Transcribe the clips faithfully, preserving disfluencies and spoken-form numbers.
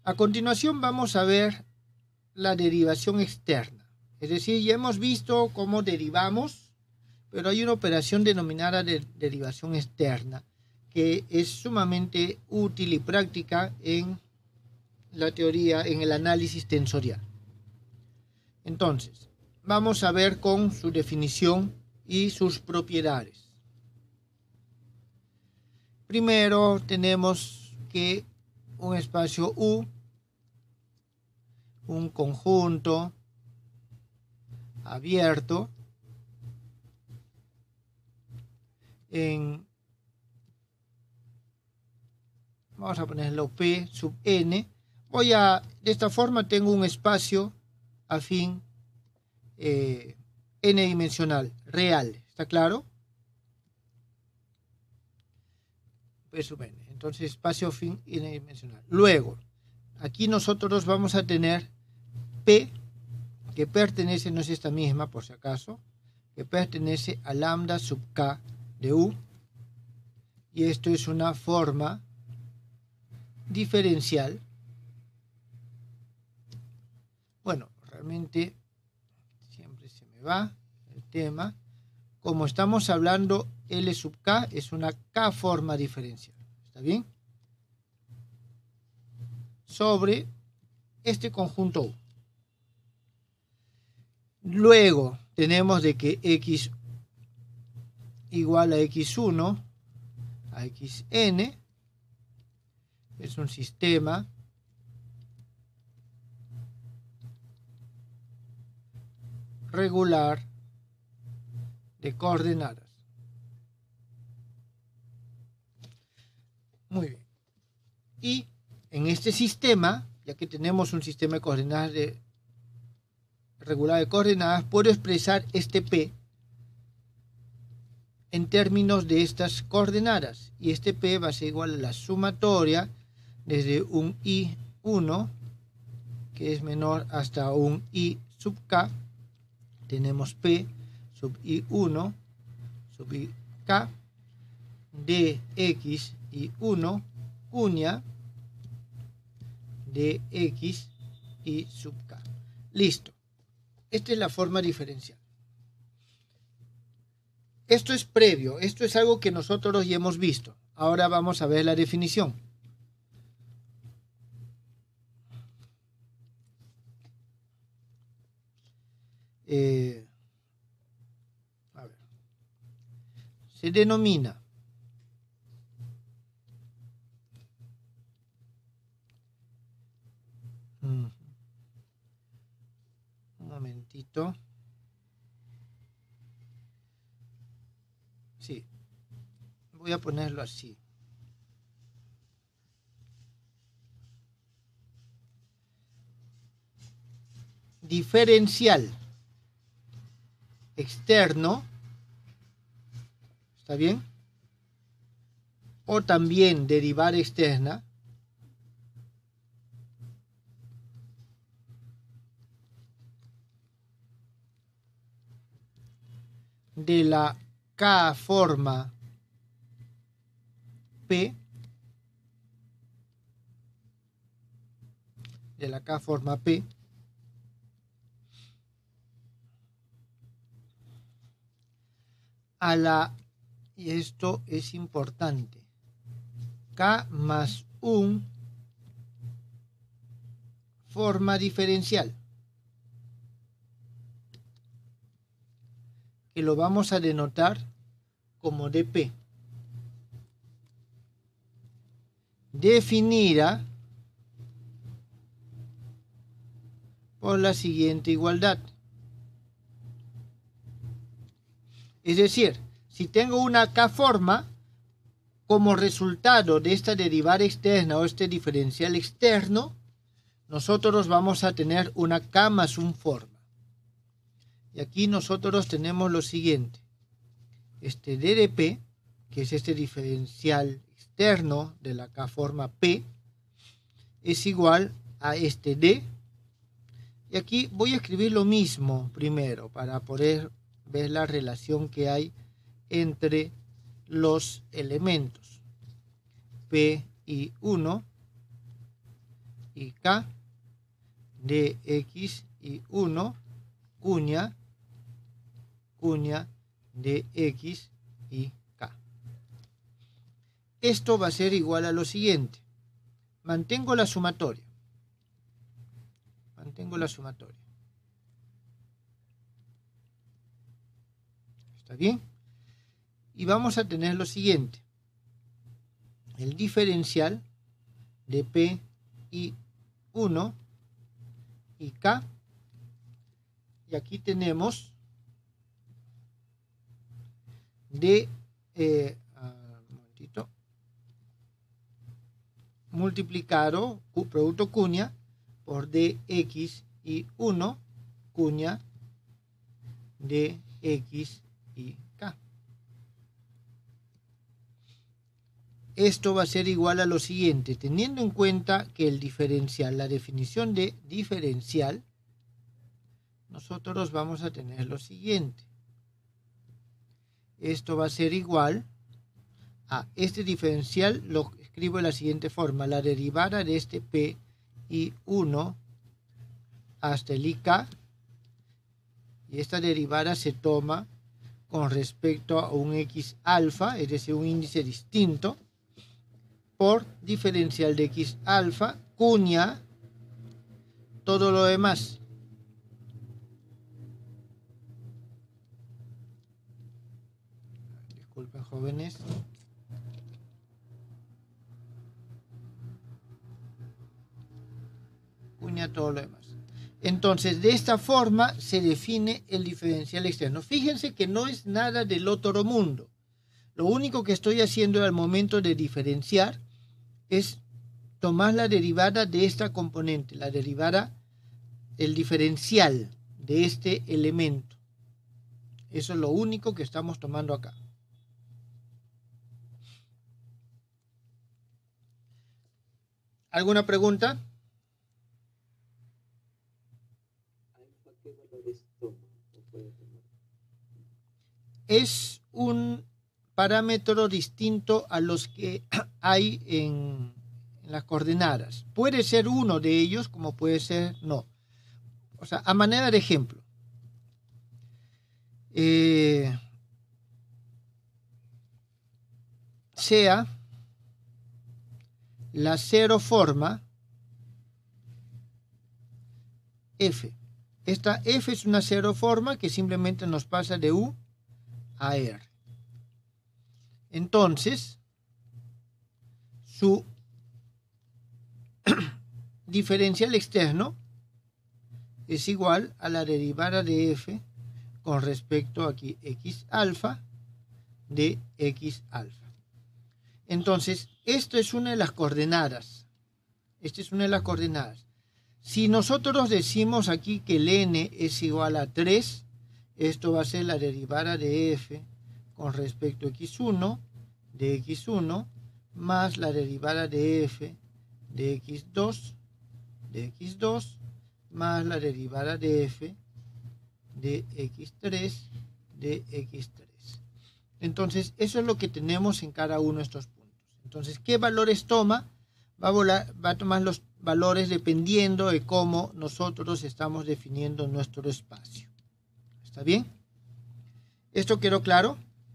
A continuación vamos a ver la derivación externa. Es decir, ya hemos visto cómo derivamos, pero hay una operación denominada de derivación externa que es sumamente útil y práctica en la teoría, en el análisis tensorial. Entonces, vamos a ver con su definición y sus propiedades. Primero tenemos que un espacio U, un conjunto abierto en, vamos a ponerlo P sub n. Voy a, de esta forma tengo un espacio afín eh, n dimensional real, ¿está claro? P sub n. Entonces espacio afín n dimensional. Luego, aquí nosotros vamos a tener P, que pertenece, no es esta misma por si acaso, que pertenece a lambda sub k de U, y esto es una forma diferencial. Bueno, realmente siempre se me va el tema. Como estamos hablando, L sub k es una K forma diferencial, ¿está bien? Sobre este conjunto U. Luego tenemos de que X igual a X uno a Xn es un sistema regular de coordenadas. Muy bien. Y en este sistema, ya que tenemos un sistema de coordenadas de, regular de coordenadas, puedo expresar este P en términos de estas coordenadas. Y este P va a ser igual a la sumatoria desde un I uno, que es menor, hasta un I sub k. Tenemos P sub I uno sub I k de X I uno cuña de X I sub k. Listo. Esta es la forma diferencial. Esto es previo, esto es algo que nosotros ya hemos visto. Ahora vamos a ver la definición. Eh, a ver. Se denomina un momentito. Sí, voy a ponerlo así. Diferencial externo, ¿está bien? O también derivar externa de la K forma P, de la K forma P, a la, y esto es importante, K más un forma diferencial, que lo vamos a denotar como dp, definida por la siguiente igualdad. Es decir, si tengo una K forma, como resultado de esta derivada externa o este diferencial externo, nosotros vamos a tener una K más un forma. Y aquí nosotros tenemos lo siguiente. Este dp, que es este diferencial externo de la K forma P, es igual a este D. Y aquí voy a escribir lo mismo primero para poder ver la relación que hay entre los elementos. P I uno y K de X y uno cuña, cuña de X y K. Esto va a ser igual a lo siguiente. Mantengo la sumatoria. Mantengo la sumatoria. ¿Está bien? Y vamos a tener lo siguiente. El diferencial de P y uno y K. Y aquí tenemos de eh, un momentito, multiplicado producto cuña por dx y uno cuña de X y K. Esto va a ser igual a lo siguiente, teniendo en cuenta que el diferencial, la definición de diferencial, nosotros vamos a tener lo siguiente. Esto va a ser igual a este diferencial, lo escribo de la siguiente forma, la derivada de este P y uno hasta el I K, y esta derivada se toma con respecto a un X alfa, es decir, un índice distinto, por diferencial de X alfa, cuña todo lo demás. Disculpen, jóvenes. Cuña todo lo demás. Entonces, de esta forma se define el diferencial externo. Fíjense que no es nada del otro mundo. Lo único que estoy haciendo al momento de diferenciar es tomar la derivada de esta componente, la derivada, el diferencial de este elemento. Eso es lo único que estamos tomando acá. ¿Alguna pregunta? Es un parámetro distinto a los que hay en, en las coordenadas. Puede ser uno de ellos, como puede ser no. O sea, a manera de ejemplo. Eh, sea la cero forma F. Esta F es una cero forma que simplemente nos pasa de U a R. Entonces, su diferencial externo es igual a la derivada de F con respecto aquí X alfa de X alfa. Entonces, esto es una de las coordenadas. Esta es una de las coordenadas. Si nosotros decimos aquí que el n es igual a tres, esto va a ser la derivada de F con respecto a X uno de X uno más la derivada de F de X dos de X dos más la derivada de F de X tres de X tres. Entonces, eso es lo que tenemos en cada uno de estos puntos. Entonces, ¿qué valores toma? Va a, volar, va a tomar los valores dependiendo de cómo nosotros estamos definiendo nuestro espacio. ¿Está bien? ¿Esto quedó claro?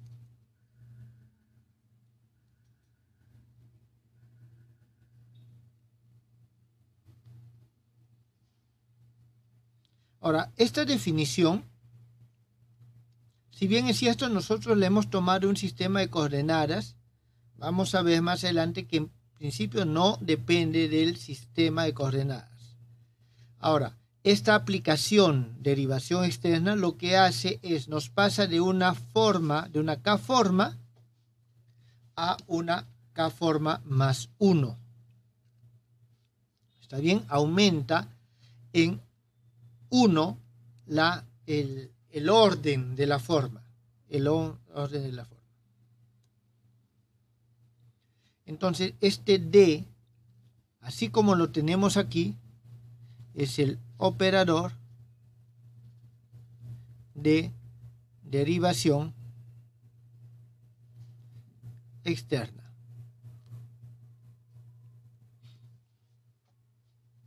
Ahora, esta definición, si bien es cierto, nosotros le hemos tomado un sistema de coordenadas, vamos a ver más adelante que en principio no depende del sistema de coordenadas. Ahora, esta aplicación, derivación externa, lo que hace es, nos pasa de una forma, de una K-forma, a una K-forma más uno. ¿Está bien? Aumenta en uno la, el, el orden de la forma. El orden de la forma. Entonces, este D, así como lo tenemos aquí, es el operador de derivación externa.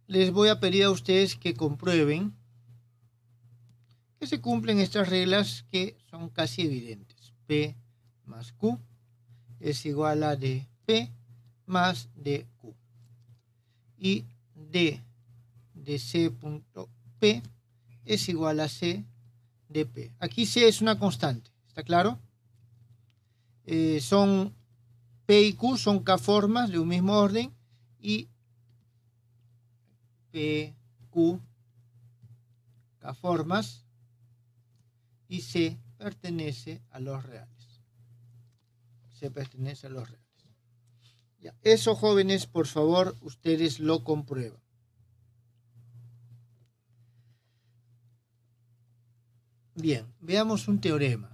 les voy a pedir a ustedes que comprueben que se cumplen estas reglas que son casi evidentes. P más Q es igual a D P más D Q. Y D de C punto P es igual a C de P. Aquí C es una constante, ¿está claro? Eh, son P y Q son K-formas de un mismo orden y P, Q, K-formas y C pertenece a los reales. C pertenece a los reales. Ya, eso, jóvenes, por favor, ustedes lo comprueban. Bien, veamos un teorema.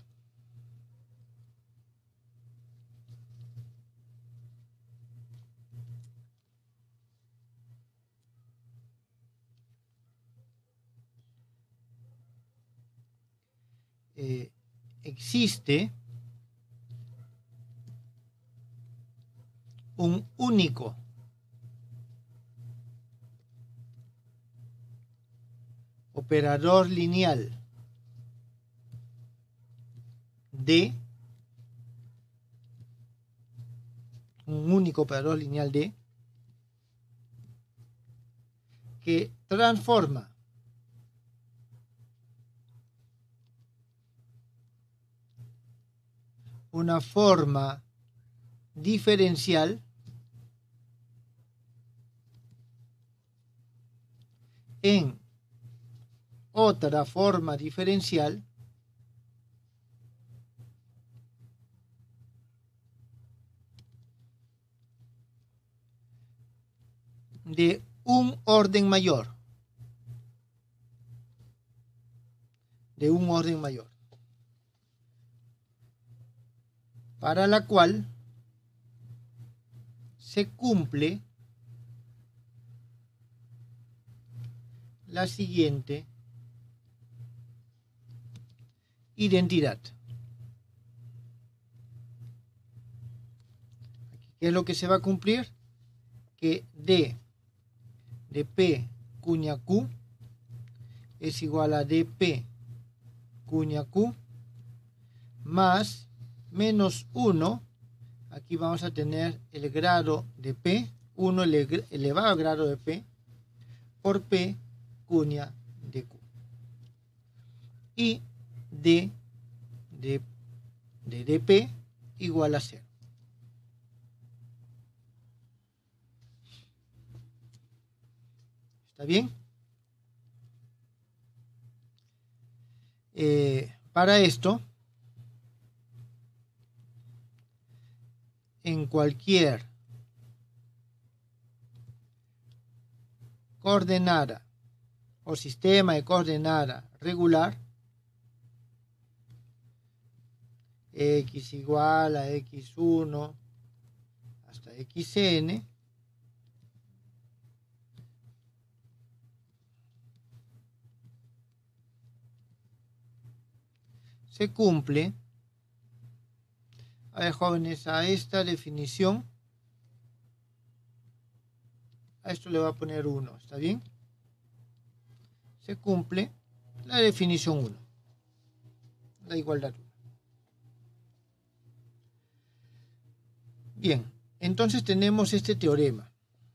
Eh, existe un único operador lineal D, un único operador lineal D, que transforma una forma diferencial en otra forma diferencial de un orden mayor. De un orden mayor. Para la cual se cumple la siguiente identidad. ¿Qué es lo que se va a cumplir? Que D de P cuña Q es igual a D P cuña Q más menos uno. Aquí vamos a tener el grado de P, uno elevado al grado de P, por P cuña de Q. Y D de, de dp igual a cero. ¿Está bien? Eh, para esto, en cualquier coordenada o sistema de coordenada regular, x igual a equis uno hasta xn, se cumple, a ver, jóvenes, a esta definición, a esto le va a poner uno, ¿está bien? Se cumple la definición uno, la igualdad uno. Bien, entonces tenemos este teorema.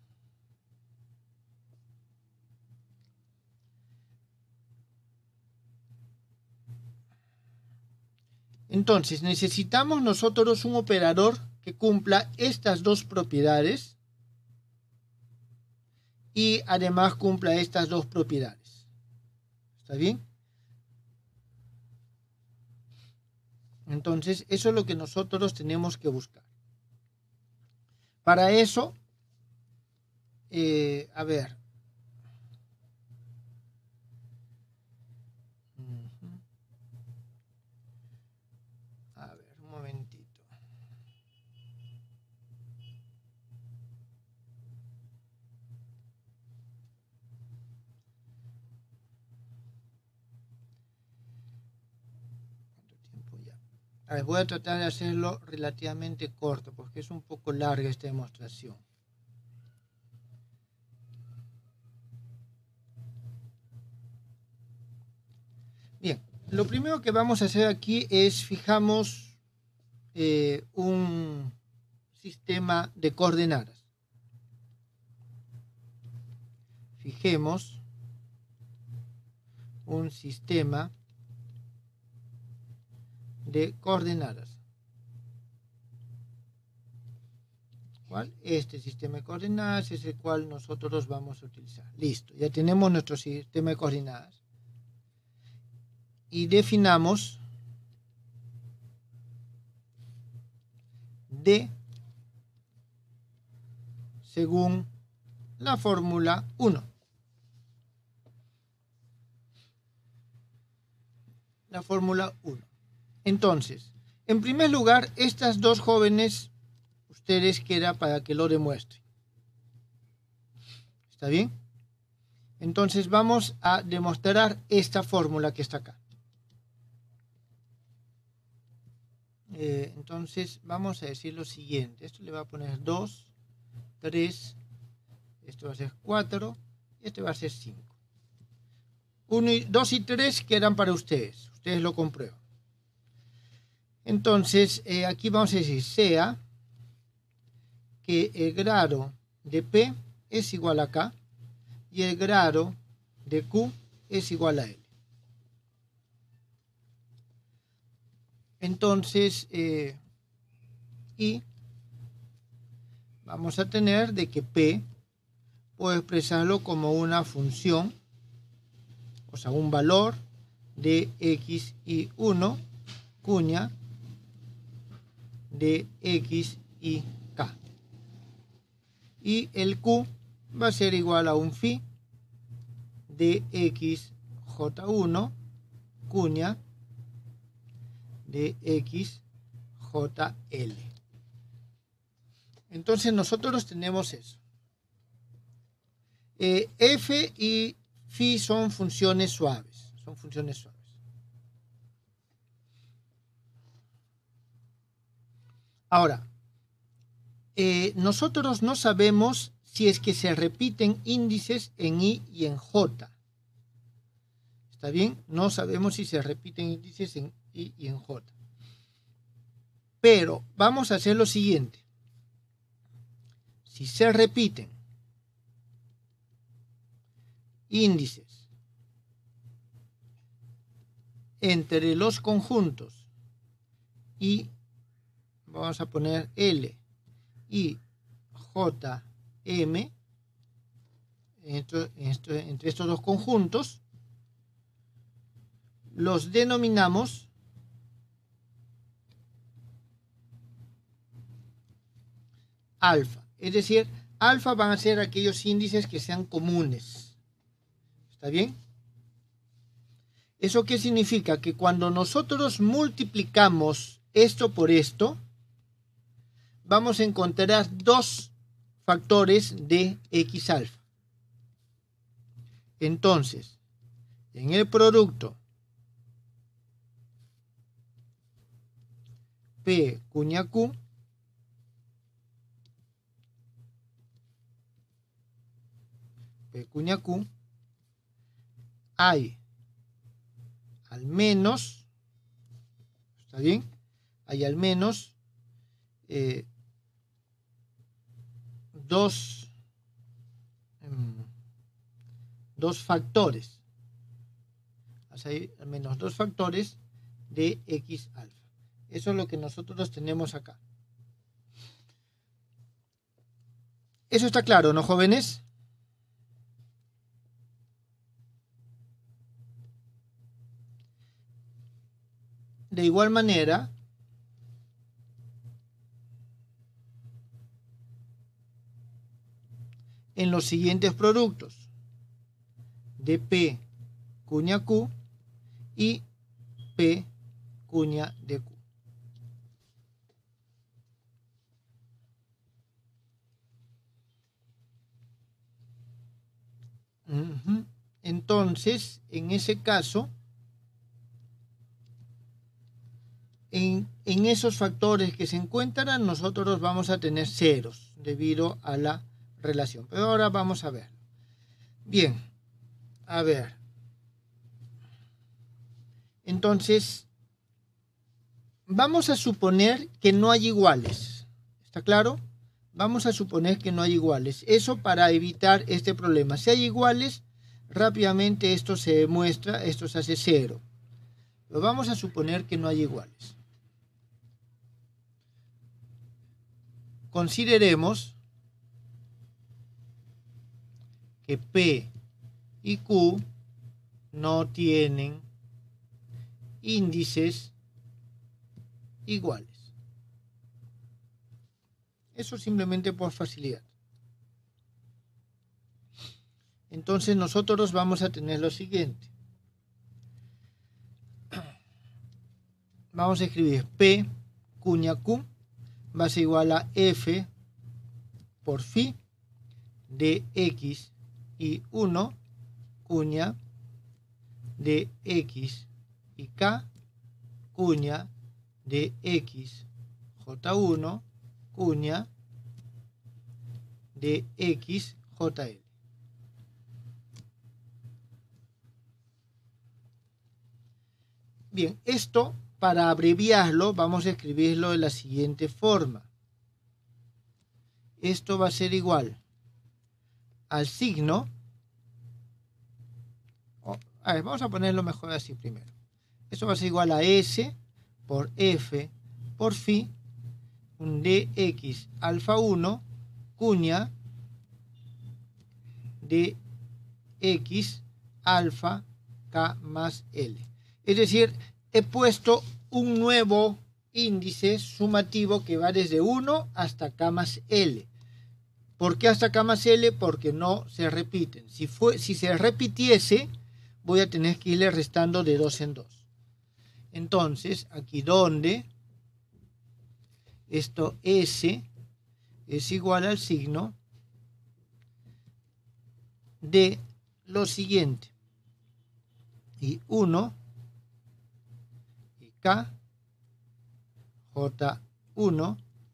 Entonces, necesitamos nosotros un operador que cumpla estas dos propiedades y además cumpla estas dos propiedades. ¿Está bien? Entonces, eso es lo que nosotros tenemos que buscar. Para eso, eh, a ver. A ver, un momentito. A ver, voy a tratar de hacerlo relativamente corto porque es un poco larga esta demostración. lo primero que vamos a hacer aquí es fijamos eh, un sistema de coordenadas. Fijemos un sistema de coordenadas. ¿Cuál? Este sistema de coordenadas es el cual nosotros vamos a utilizar. Listo, ya tenemos nuestro sistema de coordenadas. Y definamos D según la fórmula uno. La fórmula uno. Entonces, en primer lugar, estas dos jóvenes, ustedes queda para que lo demuestren. ¿Está bien? Entonces vamos a demostrar esta fórmula que está acá. Eh, entonces vamos a decir lo siguiente. Esto le va a poner dos, tres, esto va a ser cuatro, y este va a ser cinco. uno, dos y tres quedan para ustedes. Ustedes lo comprueban. Entonces, eh, aquí vamos a decir sea que el grado de P es igual a K y el grado de Q es igual a L. Entonces, eh, y vamos a tener de que P puedo expresarlo como una función, o sea, un valor de X y uno, cuña de X y K. Y el Q va a ser igual a un phi de X J uno, cuña de X J L. Entonces nosotros tenemos eso. Eh, F y phi son funciones suaves. Son funciones suaves. Ahora, eh, nosotros no sabemos si es que se repiten índices en I y en J. ¿Está bien? No sabemos si se repiten índices en I y en J. Pero vamos a hacer lo siguiente. Si se repiten índices entre los conjuntos y vamos a poner L y J M entre, entre, entre estos dos conjuntos, los denominamos alfa. Es decir, alfa van a ser aquellos índices que sean comunes. ¿Está bien? ¿Eso qué significa? Que cuando nosotros multiplicamos esto por esto, vamos a encontrar dos factores de X alfa. Entonces, en el producto P cuña Q, P cuña Q, hay al menos, ¿está bien? Hay al menos eh, dos, um, dos factores. Hay al menos dos factores de X alfa. Eso es lo que nosotros tenemos acá. Eso está claro, ¿no, jóvenes? De igual manera, en los siguientes productos de P cuña Q y P cuña de Q. Uh-huh. Entonces, en ese caso, en, en esos factores que se encuentran, nosotros vamos a tener ceros debido a la relación. Pero ahora vamos a ver. Bien, a ver. Entonces, vamos a suponer que no hay iguales. ¿Está claro? Vamos a suponer que no hay iguales. Eso para evitar este problema. Si hay iguales, rápidamente esto se demuestra, esto se hace cero. Pero vamos a suponer que no hay iguales. Consideremos que P y Q no tienen índices iguales. Eso simplemente por facilidad. Entonces nosotros vamos a tener lo siguiente. Vamos a escribir P cuña Q va a ser igual a F por phi de X y uno cuña de X y K cuña de X J uno cuña de X J L. Bien, esto para abreviarlo vamos a escribirlo de la siguiente forma. Esto va a ser igual al signo. Oh, a ver, vamos a ponerlo mejor así primero. Esto va a ser igual a S por F por phi de X alfa uno cuña de X alfa K más L. Es decir, he puesto un nuevo índice sumativo que va desde uno hasta K más L. ¿Por qué hasta K más L? Porque no se repiten. Si, fue, si se repitiese, voy a tener que irle restando de dos en dos. Entonces, aquí donde esto S es igual al signo de lo siguiente. Y uno y K, J uno,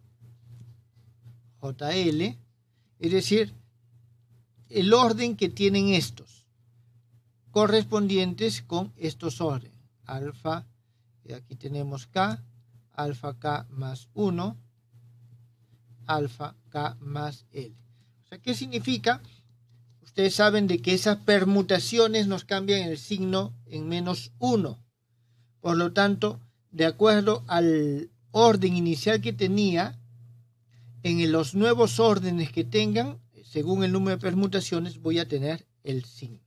J L, es decir, el orden que tienen estos, correspondientes con estos órdenes. Alfa, y aquí tenemos K, alfa K más uno, alfa K más L. O sea, ¿qué significa? Ustedes saben de que esas permutaciones nos cambian el signo en menos uno. Por lo tanto, de acuerdo al orden inicial que tenía, en los nuevos órdenes que tengan, según el número de permutaciones, voy a tener el signo.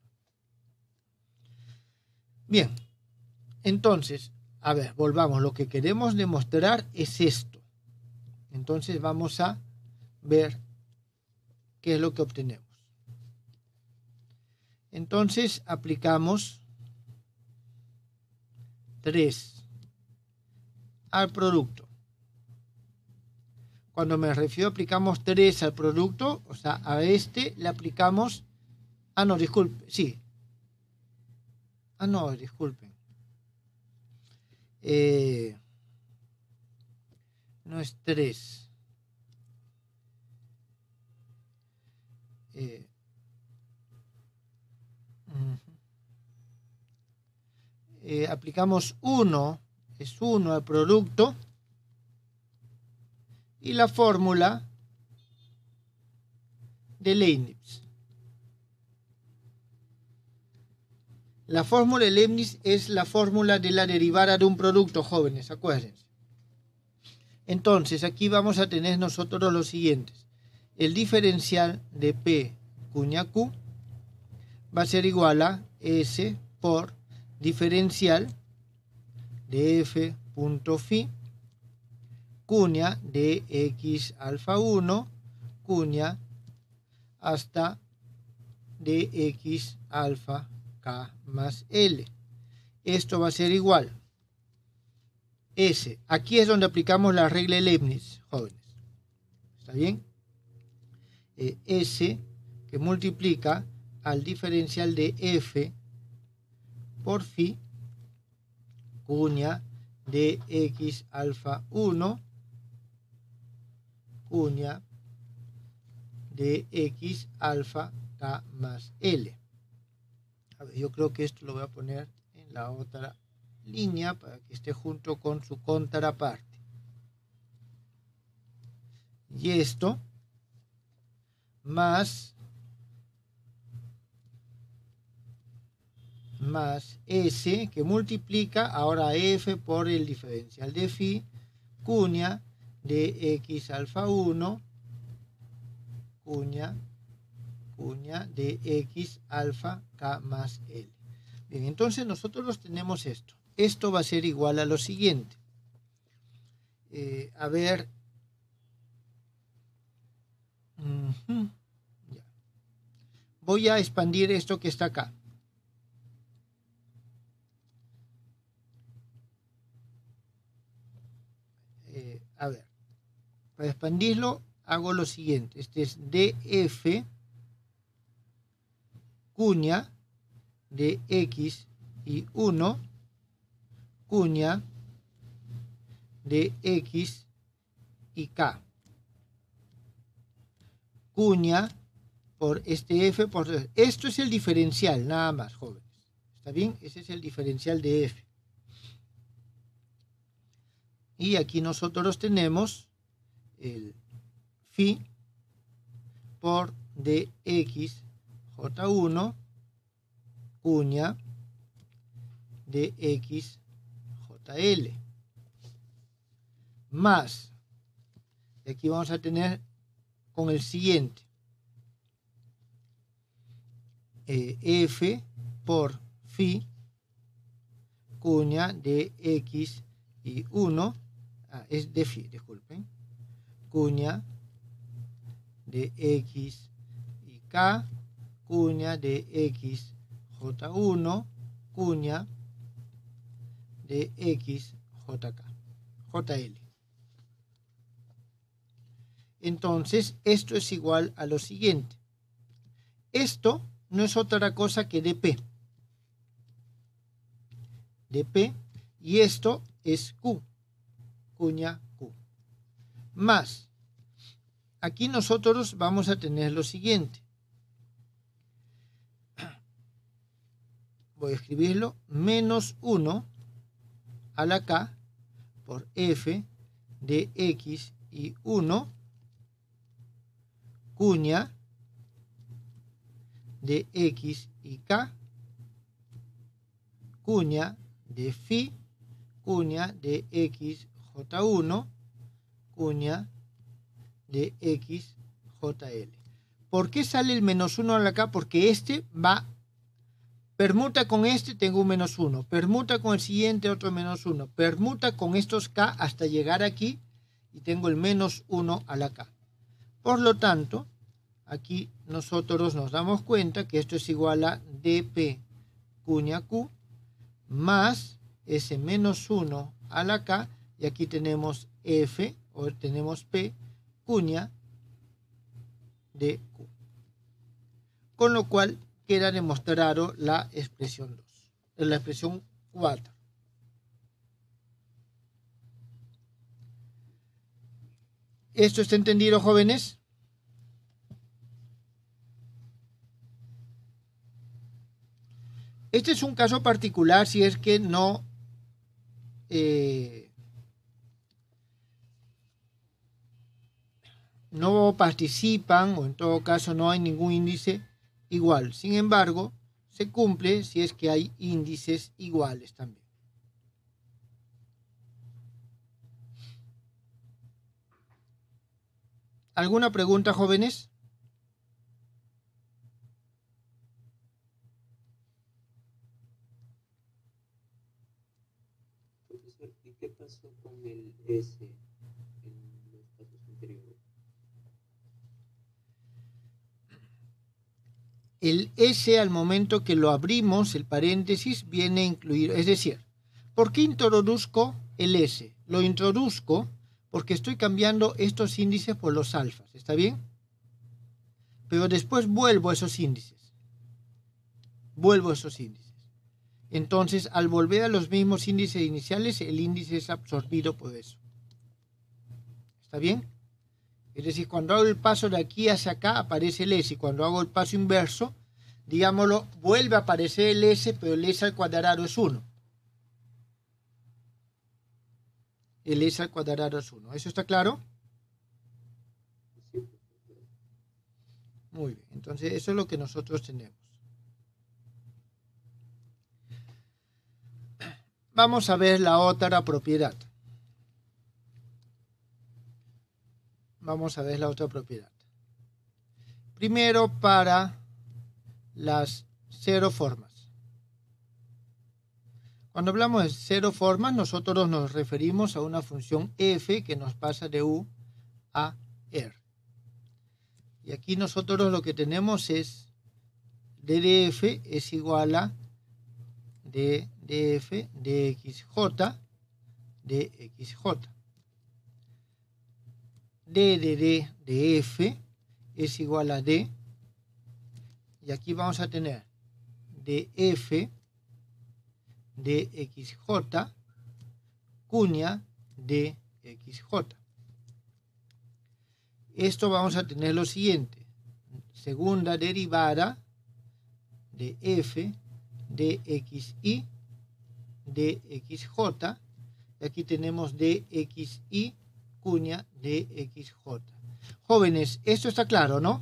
Bien, entonces, a ver, volvamos. Lo que queremos demostrar es esto. Entonces vamos a ver qué es lo que obtenemos. Entonces aplicamos tres al producto. Cuando me refiero aplicamos tres al producto, o sea, a este le aplicamos... Ah, no, disculpe, sí. Ah, no, disculpen. Eh, no es tres. Eh, eh, aplicamos uno, es uno al producto. Y la fórmula de Leibniz. La fórmula de Leibniz es la fórmula de la derivada de un producto, jóvenes, acuérdense. Entonces, aquí vamos a tener nosotros los siguientes. El diferencial de P cuña Q va a ser igual a S por diferencial de F punto phi cuña de X alfa uno cuña hasta de X alfa K más L. Esto va a ser igual. S. Aquí es donde aplicamos la regla de Leibniz, jóvenes. ¿Está bien? Eh, S que multiplica al diferencial de F por phi cuña de X alfa uno cuña de X alfa K más L. A ver, yo creo que esto lo voy a poner en la otra línea para que esté junto con su contraparte. Y esto más más S que multiplica ahora F por el diferencial de phi cuña de X alfa uno cuña cuña de X alfa K más L. Bien, entonces nosotros tenemos esto. Esto va a ser igual a lo siguiente. Eh, a ver. Uh-huh. Ya. Voy a expandir esto que está acá. Eh, a ver. Para expandirlo hago lo siguiente. Este es D F cuña de X y uno cuña de X y K cuña por este F por esto es el diferencial nada más, jóvenes. ¿Está bien? Ese es el diferencial de F. Y aquí nosotros tenemos el phi por dx J uno cuña de X J L más, y aquí vamos a tener con el siguiente eh, F por phi cuña de X y uno, ah, es de phi, disculpen, cuña de X y K cuña de X J uno cuña de X J K J L. Entonces esto es igual a lo siguiente. Esto no es otra cosa que dp dp y esto es Q cuña Q más, aquí nosotros vamos a tener lo siguiente. Voy a escribirlo, menos uno a la K por F de X y uno cuña de X y K cuña de phi cuña de X J uno cuña de X J L. ¿Por qué sale el menos uno a la K? Porque este va permuta con este, tengo un menos uno. Permuta con el siguiente, otro menos uno. Permuta con estos K hasta llegar aquí y tengo el menos uno a la K. Por lo tanto, aquí nosotros nos damos cuenta que esto es igual a dp cuña Q más ese menos uno a la K y aquí tenemos F o tenemos P cuña de Q. Con lo cual queda demostrado la expresión dos, la expresión cuatro. ¿Esto está entendido, jóvenes? Este es un caso particular si es que no eh, no participan o en todo caso no hay ningún índice igual. Sin embargo, se cumple si es que hay índices iguales también. ¿Alguna pregunta, jóvenes? Profesor, ¿y qué pasó con el S en los casos anteriores? El S al momento que lo abrimos, el paréntesis, viene incluido. Es decir, ¿por qué introduzco el S? Lo introduzco porque estoy cambiando estos índices por los alfas. ¿Está bien? Pero después vuelvo a esos índices. Vuelvo a esos índices. Entonces, al volver a los mismos índices iniciales, el índice es absorbido por eso. ¿Está bien? Es decir, cuando hago el paso de aquí hacia acá, aparece el S. Y cuando hago el paso inverso, digámoslo, vuelve a aparecer el S, pero el S al cuadrado es uno. el S al cuadrado es uno. ¿Eso está claro? Sí. Muy bien, entonces eso es lo que nosotros tenemos. Vamos a ver la otra propiedad. Vamos a ver la otra propiedad. Primero para las cero formas. Cuando hablamos de cero formas, nosotros nos referimos a una función f que nos pasa de u a r. Y aquí nosotros lo que tenemos es d de f es igual a d de f de xj de xj. d de d de f es igual a d. Y aquí vamos a tener df de xj cuña de xj. Esto vamos a tener lo siguiente. Segunda derivada de f de xy de xj. Y aquí tenemos dxy cuña de xj. Jóvenes, esto está claro, ¿no?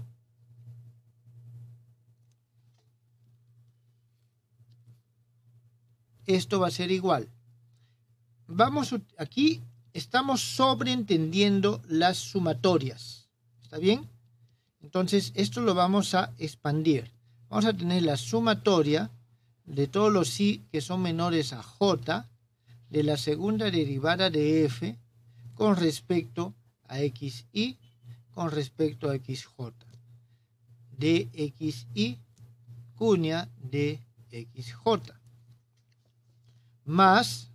Esto va a ser igual. Vamos, aquí estamos sobreentendiendo las sumatorias. ¿Está bien? Entonces, esto lo vamos a expandir. Vamos a tener la sumatoria de todos los y que son menores a j de la segunda derivada de f con respecto a xy con respecto a xj. De xy cuña de xj. Más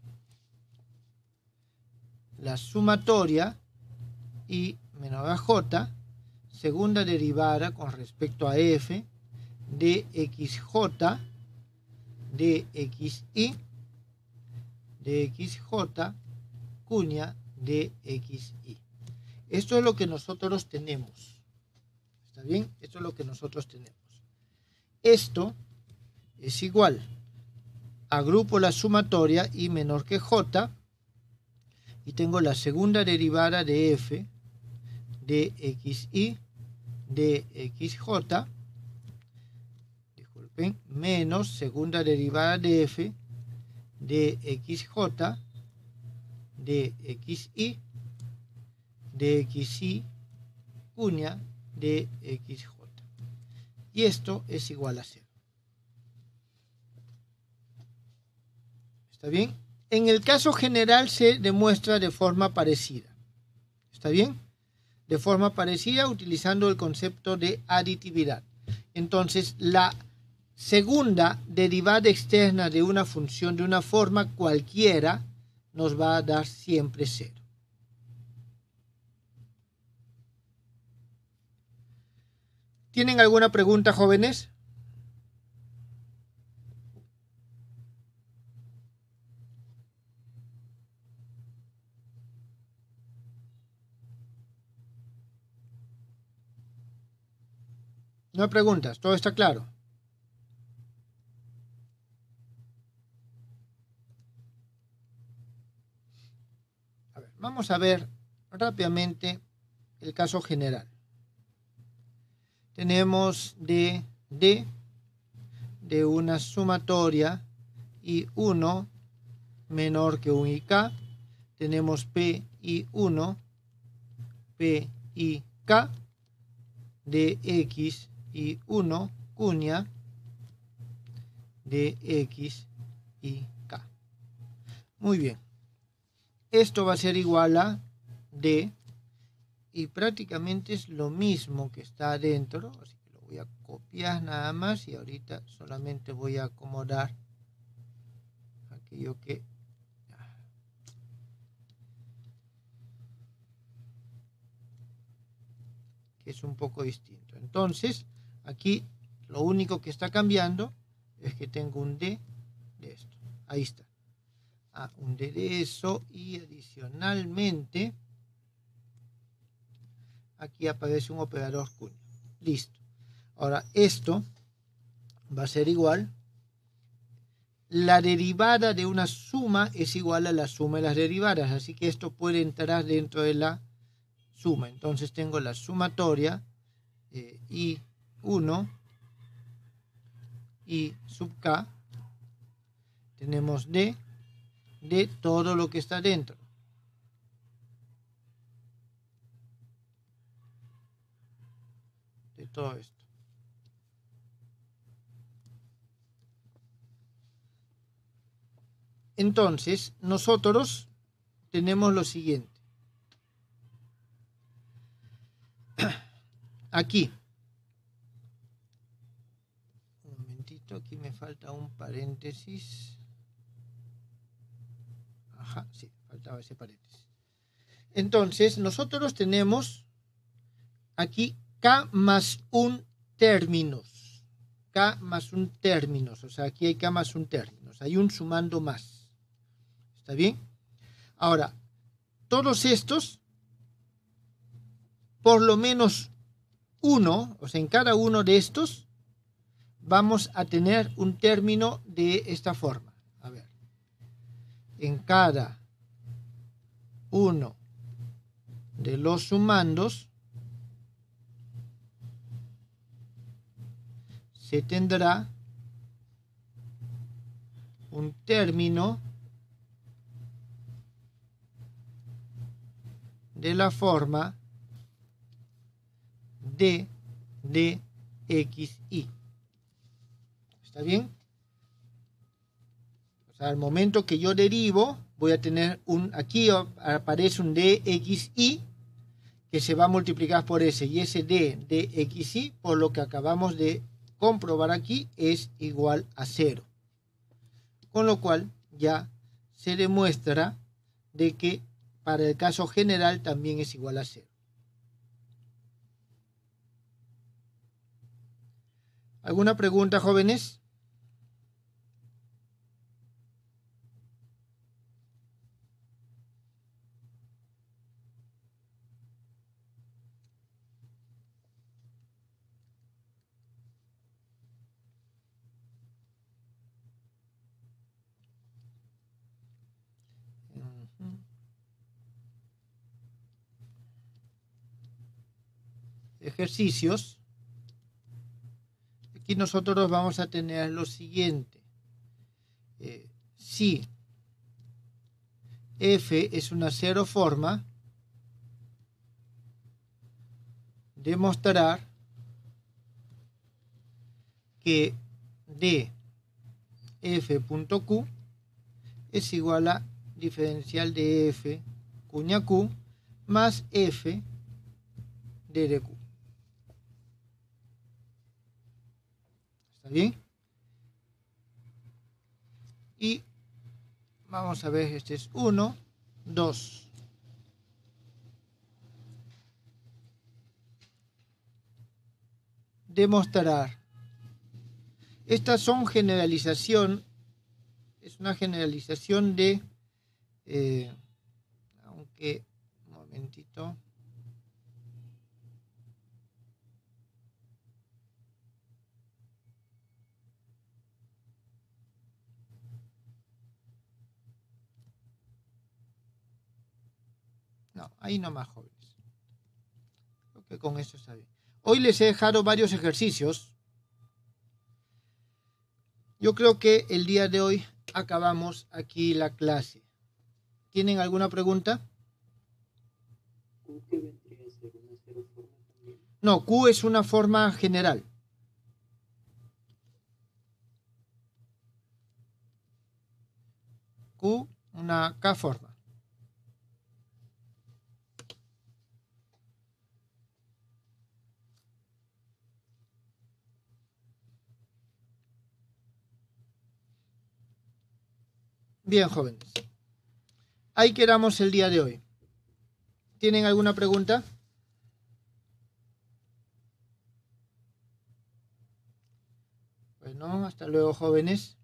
la sumatoria y menor a j, segunda derivada con respecto a f, de xj, de xy, de xj, cuña de xy. Esto es lo que nosotros tenemos. ¿Está bien? Esto es lo que nosotros tenemos. Esto es igual. Agrupo la sumatoria y menor que j y tengo la segunda derivada de f de xy de xj, disculpen, menos segunda derivada de f de xj de xy de xy cuña de xj. Y esto es igual a cero. ¿Está bien? En el caso general se demuestra de forma parecida. ¿Está bien? De forma parecida utilizando el concepto de aditividad. Entonces, la segunda derivada externa de una función de una forma cualquiera nos va a dar siempre cero. ¿Tienen alguna pregunta, jóvenes? No hay preguntas, todo está claro. A ver, vamos a ver rápidamente el caso general. Tenemos de D de una sumatoria I uno menor que un I K. Tenemos P I uno, P I K de X I uno cuña de X I K. Muy bien. Esto va a ser igual a D y prácticamente es lo mismo que está adentro, así que lo voy a copiar nada más y ahorita solamente voy a acomodar aquello que que es un poco distinto. Entonces, aquí lo único que está cambiando es que tengo un D de esto. Ahí está. Ah, un D de eso y adicionalmente aquí aparece un operador cuña. Listo. Ahora esto va a ser igual. la derivada de una suma es igual a la suma de las derivadas, así que esto puede entrar dentro de la suma. Entonces tengo la sumatoria eh, I uno y sub k, tenemos D de todo lo que está dentro. De todo esto. Entonces, nosotros tenemos lo siguiente. Aquí. Un momentito, aquí me falta un paréntesis. Ajá, sí, faltaba ese paréntesis. Entonces, nosotros tenemos aquí K más un términos. K más un términos. O sea, aquí hay K más un términos. Hay un sumando más. ¿Está bien? Ahora, todos estos, por lo menos uno, o sea, en cada uno de estos, vamos a tener un término de esta forma. A ver. En cada uno de los sumandos se tendrá un término de la forma d de xy. ¿Está bien? O sea, al momento que yo derivo, voy a tener un, aquí aparece un dxy que se va a multiplicar por ese, y ese d de xy, por lo que acabamos de comprobar aquí, es igual a cero. Con lo cual ya se demuestra de que para el caso general también es igual a cero. ¿Alguna pregunta, jóvenes? Ejercicios. Aquí nosotros vamos a tener lo siguiente. Eh, si f es una cero forma, demostrar que d f.q es igual a diferencial de f cuña q más f d de q. ¿Está bien? Y vamos a ver, este es uno, dos. Demostrar. Estas son generalización, es una generalización de, eh, aunque, un momentito. No, ahí nomás, jóvenes. Creo que con eso está bien. Hoy les he dejado varios ejercicios. Yo creo que el día de hoy acabamos aquí la clase. ¿Tienen alguna pregunta? ¿Q qué vendría a ser una cero forma también? No, Q es una forma general. Q, una K forma. Bien, jóvenes. Ahí quedamos el día de hoy. ¿Tienen alguna pregunta? Bueno, hasta luego, jóvenes.